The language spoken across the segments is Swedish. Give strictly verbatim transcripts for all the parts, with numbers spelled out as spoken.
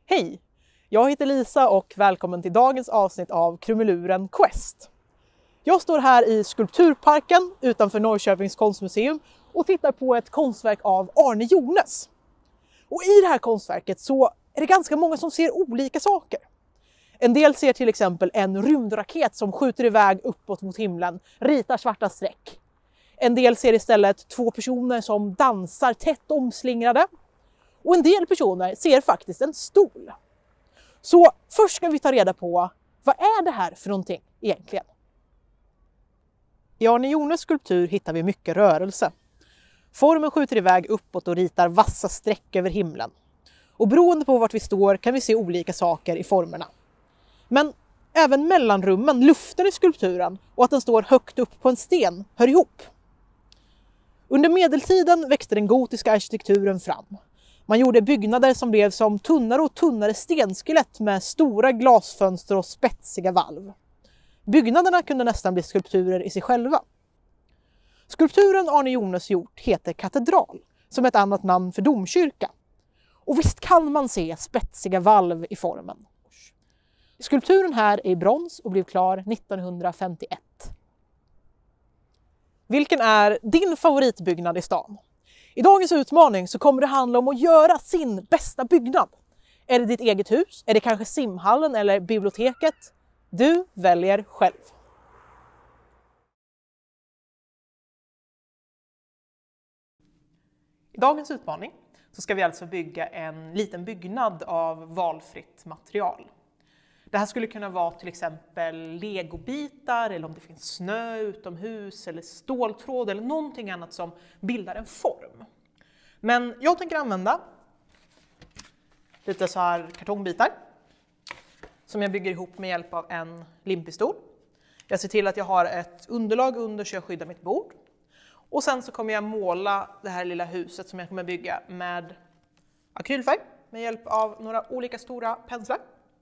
Hej! Jag heter Lisa och välkommen till dagens avsnitt av Krumeluren Quest. Jag står här i Skulpturparken utanför Norrköpings konstmuseum och tittar på ett konstverk av Arne Jones. Och i det här konstverket så är det ganska många som ser olika saker. En del ser till exempel en rymdraket som skjuter iväg uppåt mot himlen, ritar svarta streck. En del ser istället två personer som dansar tätt omslingrade. Och en del personer ser faktiskt en stol. Så först ska vi ta reda på, vad är det här för någonting egentligen? I Arne Jones skulptur hittar vi mycket rörelse. Formen skjuter iväg uppåt och ritar vassa streck över himlen. Och beroende på vart vi står kan vi se olika saker i formerna. Men även mellanrummen, luften i skulpturen och att den står högt upp på en sten hör ihop. Under medeltiden växte den gotiska arkitekturen fram. Man gjorde byggnader som blev som tunnare och tunnare stenskelett med stora glasfönster och spetsiga valv. Byggnaderna kunde nästan bli skulpturer i sig själva. Skulpturen Arne Jones gjort heter katedral, som ett annat namn för domkyrka. Och visst kan man se spetsiga valv i formen. Skulpturen här är i brons och blev klar nittonhundrafemtioett. Vilken är din favoritbyggnad i stan? I dagens utmaning så kommer det handla om att göra sin bästa byggnad. Är det ditt eget hus? Är det kanske simhallen eller biblioteket? Du väljer själv. I dagens utmaning så ska vi alltså bygga en liten byggnad av valfritt material. Det här skulle kunna vara till exempel legobitar eller om det finns snö utomhus eller ståltråd eller någonting annat som bildar en form. Men jag tänker använda lite så här kartongbitar som jag bygger ihop med hjälp av en limpistol. Jag ser till att jag har ett underlag under så jag skyddar mitt bord. Och sen så kommer jag måla det här lilla huset som jag kommer bygga med akrylfärg med hjälp av några olika stora penslar.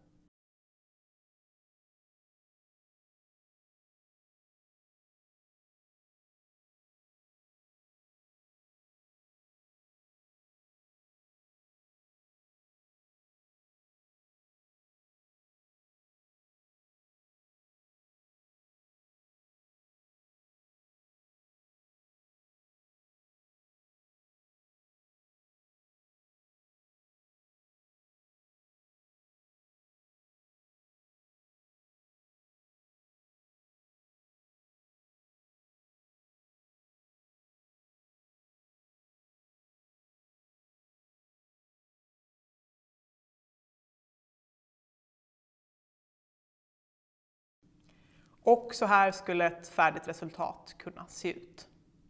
Och så här skulle ett färdigt resultat kunna se ut.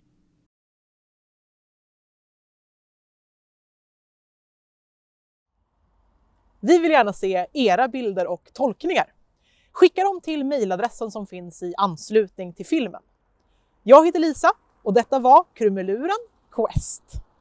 Vi vill gärna se era bilder och tolkningar. Skicka dem till mejladressen som finns i anslutning till filmen. Jag heter Lisa och detta var Krumeluren Quest.